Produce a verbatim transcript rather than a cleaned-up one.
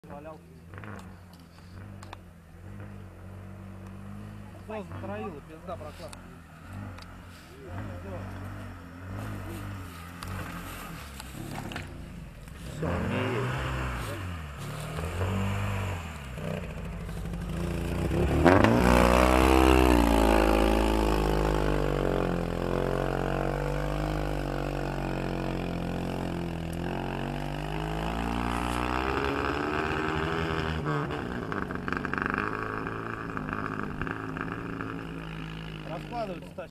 Валял. Кто затроил, пизда прокладка. Все, у меня есть. Раскладывается.